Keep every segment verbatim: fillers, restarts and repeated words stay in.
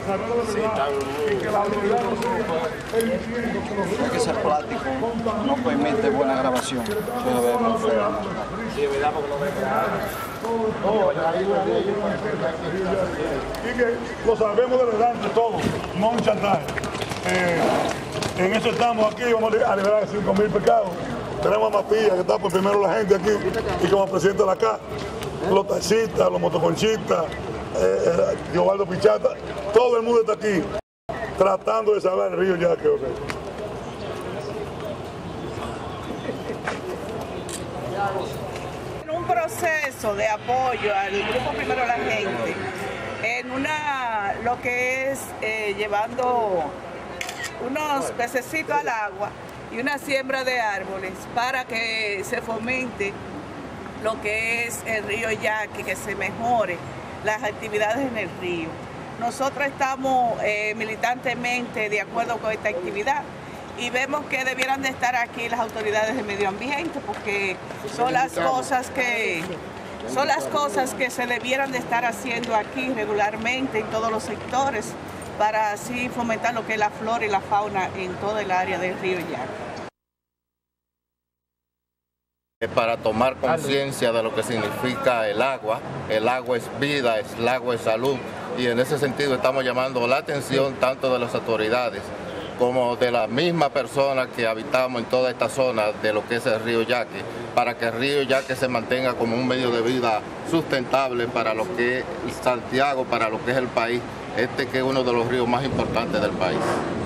Sí, está hay que ser plástico, no permite buena grabación. Eso se ve muy feo. Sí, es verdad, porque no me y que lo sabemos de verdad entre todos, no un chantaje. Eh, en eso estamos aquí, vamos a liberar cinco mil pecados. Tenemos a Matías, que está por primero la gente aquí, y como presidente de la C A, los taxistas, los motoconchistas, eh, Giovanni Pichata, todo el mundo está aquí tratando de salvar el río Yaque. Okay. Un proceso de apoyo al Grupo Primero la Gente, en una, lo que es eh, llevando unos pececitos al agua y una siembra de árboles para que se fomente lo que es el río Yaque, que se mejore las actividades en el río. Nosotros estamos eh, militantemente de acuerdo con esta actividad y vemos que debieran de estar aquí las autoridades de medio ambiente, porque son las cosas que son las cosas que se debieran de estar haciendo aquí regularmente en todos los sectores, para así fomentar lo que es la flora y la fauna en todo el área del río Yaque. Para tomar conciencia de lo que significa el agua. El agua es vida, el agua es salud, y en ese sentido estamos llamando la atención tanto de las autoridades como de la misma persona que habitamos en toda esta zona de lo que es el río Yaque, para que el río Yaque se mantenga como un medio de vida sustentable para lo que es Santiago, para lo que es el país, este que es uno de los ríos más importantes del país.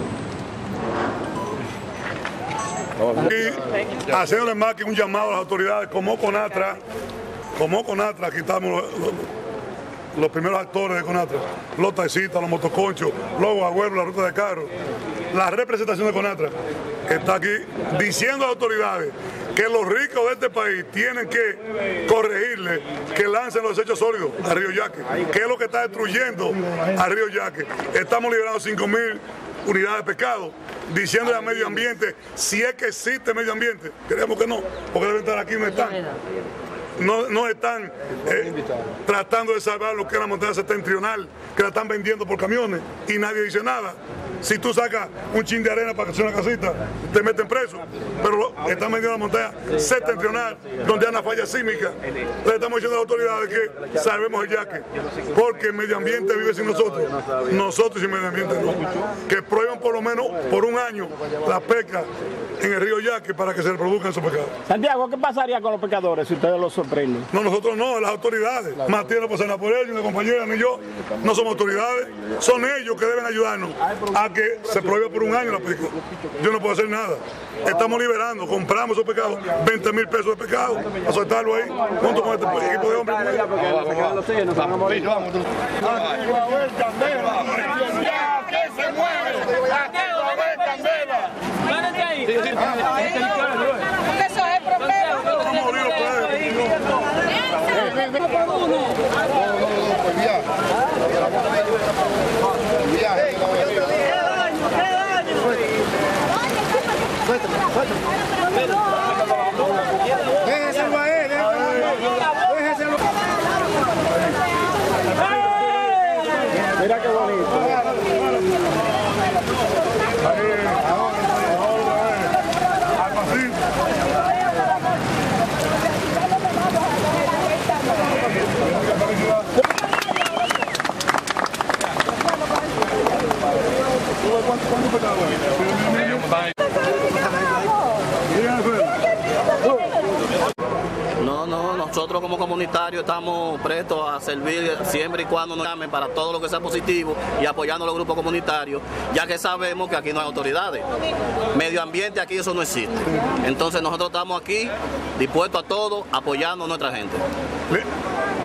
Y hacerle más que un llamado a las autoridades como Conatra, como Conatra, aquí estamos los, los, los primeros actores de Conatra, los taxistas, los motoconchos, los guagüeros, la ruta de carro, la representación de Conatra está aquí diciendo a las autoridades que los ricos de este país tienen que corregirle, que lancen los desechos sólidos al río Yaque, que es lo que está destruyendo al río Yaque. Estamos liberando cinco mil unidades de pescado, diciendo al medio ambiente, si es que existe medio ambiente, creemos que no, porque deben estar aquí, no están. No, no están eh, tratando de salvar lo que es la montaña septentrional, que la están vendiendo por camiones y nadie dice nada. Si tú sacas un chin de arena para que sea una casita, te meten preso, pero lo, están vendiendo la montaña septentrional, donde hay una falla sísmica. Le estamos diciendo a las autoridades que salvemos el Yaque, porque el medio ambiente vive sin nosotros, nosotros sin medio ambiente no. Que prohíban por lo menos por un año la pesca en el río Yaque para que se reproduzcan esos pescados. Santiago, ¿qué pasaría con los pescadores si ustedes los sorprenden? No, nosotros no, las autoridades. Matías no pasa nada por ellos, ni la compañera, ni yo. No somos autoridades, son ellos que deben ayudarnos a que se prohíba por un año la pesca. Yo no puedo hacer nada. Estamos liberando, compramos esos pescados, veinte mil pesos de pescado, a soltarlo ahí, junto con este equipo de hombres. Porque eso es problema. Déjeselo a él, déjeselo. Mira qué bonito. No, no, nosotros como comunitarios estamos prestos a servir siempre y cuando nos llamen para todo lo que sea positivo y apoyando a los grupos comunitarios, ya que sabemos que aquí no hay autoridades. Medio ambiente aquí eso no existe. Entonces nosotros estamos aquí dispuestos a todo, apoyando a nuestra gente.